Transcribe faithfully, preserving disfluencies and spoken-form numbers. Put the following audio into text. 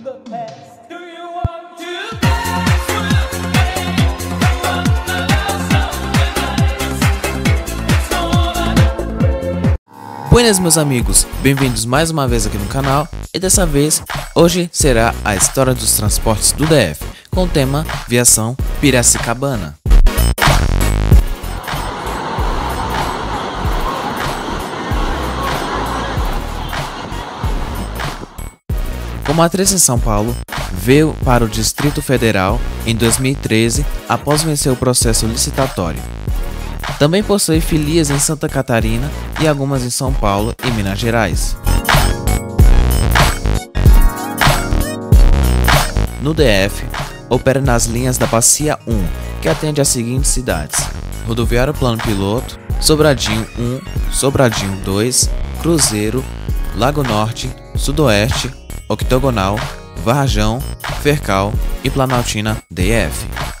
Buenas, meus amigos, bem-vindos mais uma vez aqui no canal, e dessa vez, hoje será a história dos transportes do D F, com o tema Viação Piracicabana. Com matriz em São Paulo, veio para o Distrito Federal em dois mil e treze após vencer o processo licitatório. Também possui filias em Santa Catarina e algumas em São Paulo e Minas Gerais. No D F, opera nas linhas da Bacia um, que atende às seguintes cidades: Rodoviário Plano Piloto, Sobradinho um, Sobradinho dois, Cruzeiro, Lago Norte, Sudoeste, Octogonal, Varjão, Fercal e Planaltina D F.